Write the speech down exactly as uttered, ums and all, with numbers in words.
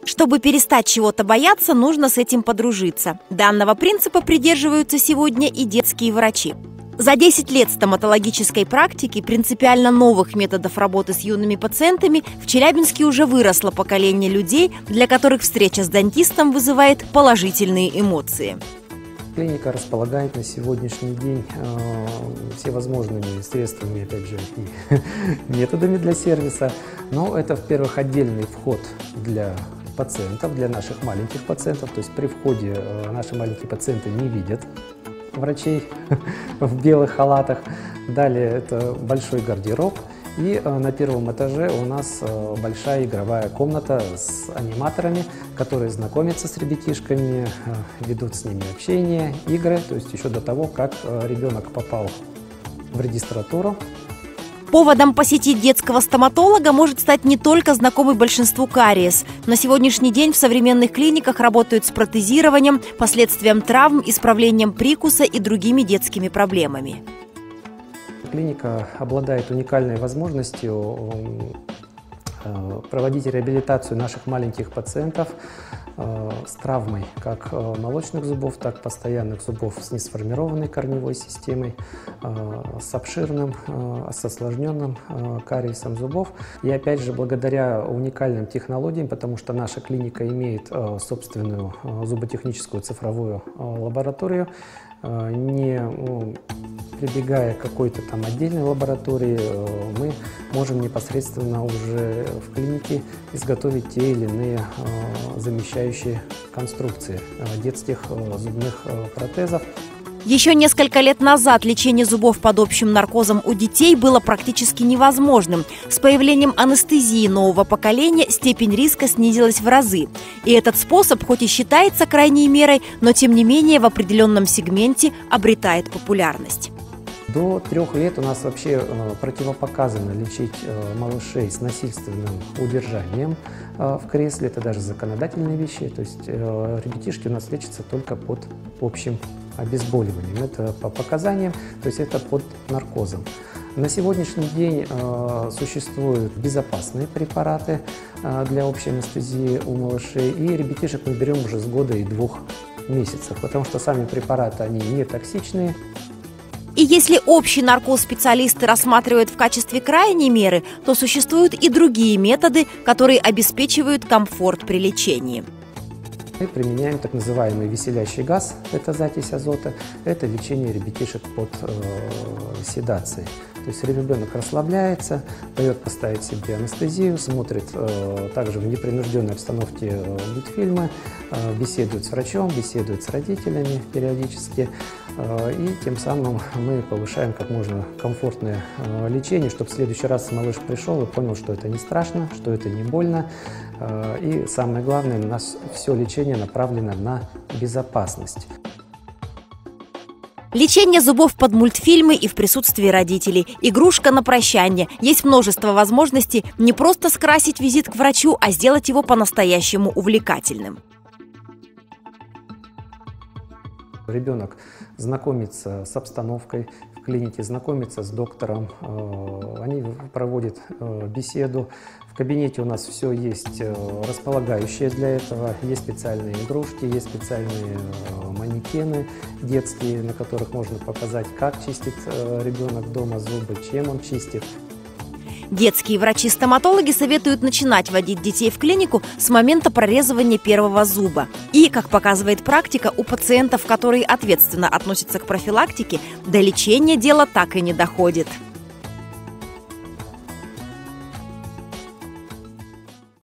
Чтобы перестать чего-то бояться, нужно с этим подружиться. Данного принципа придерживаются сегодня и детские врачи. За десять лет стоматологической практики принципиально новых методов работы с юными пациентами в Челябинске уже выросло поколение людей, для которых встреча с дантистом вызывает положительные эмоции. Клиника располагает на сегодняшний день э, всевозможными средствами, опять же, и методами для сервиса. Но это, во-первых, отдельный вход для пациентов, для наших маленьких пациентов. То есть при входе э, наши маленькие пациенты не видят врачей в белых халатах. Далее это большой гардероб. И э, на первом этаже у нас э, большая игровая комната с аниматорами, которые знакомятся с ребятишками, э, ведут с ними общение, игры, то есть еще до того, как э, ребенок попал в регистратуру. Поводом посетить детского стоматолога может стать не только знакомый большинству кариес. На сегодняшний день в современных клиниках работают с протезированием, последствием травм, исправлением прикуса и другими детскими проблемами. Клиника обладает уникальной возможностью проводить реабилитацию наших маленьких пациентов с травмой как молочных зубов, так и постоянных зубов с несформированной корневой системой, с обширным, с осложненным кариесом зубов. И опять же, благодаря уникальным технологиям, потому что наша клиника имеет собственную зуботехническую цифровую лабораторию, не прибегая к какой-то там отдельной лаборатории, мы можем непосредственно уже в клинике изготовить те или иные замещающие конструкции детских зубных протезов. Еще несколько лет назад лечение зубов под общим наркозом у детей было практически невозможным. С появлением анестезии нового поколения степень риска снизилась в разы. И этот способ, хоть и считается крайней мерой, но тем не менее в определенном сегменте обретает популярность. До трех лет у нас вообще э, противопоказано лечить э, малышей с насильственным удержанием э, в кресле. Это даже законодательные вещи. То есть э, ребятишки у нас лечатся только под общим обезболиванием. Это по показаниям, то есть это под наркозом. На сегодняшний день э, существуют безопасные препараты э, для общей анестезии у малышей. И ребятишек мы берем уже с года и двух месяцев, потому что сами препараты, они не токсичные. И если общий наркоз специалисты рассматривают в качестве крайней меры, то существуют и другие методы, которые обеспечивают комфорт при лечении. Мы применяем так называемый веселящий газ, это закись азота, это лечение ребятишек под э, седацией. То есть ребенок расслабляется, дает поставить себе анестезию, смотрит э, также в непринужденной обстановке э, мультфильмы, э, беседует с врачом, беседует с родителями периодически. Э, и тем самым мы повышаем как можно комфортное э, лечение, чтобы в следующий раз малыш пришел и понял, что это не страшно, что это не больно. Э, и самое главное, у нас все лечение направлено на безопасность. Лечение зубов под мультфильмы и в присутствии родителей. Игрушка на прощание. Есть множество возможностей не просто скрасить визит к врачу, а сделать его по-настоящему увлекательным. Ребенок знакомится с обстановкой в клинике, знакомится с доктором, они проводят беседу. В кабинете у нас все есть располагающее для этого, есть специальные игрушки, есть специальные манекены детские, на которых можно показать, как чистит ребенок дома зубы, чем он чистит. Детские врачи-стоматологи советуют начинать водить детей в клинику с момента прорезывания первого зуба. И, как показывает практика, у пациентов, которые ответственно относятся к профилактике, до лечения дело так и не доходит.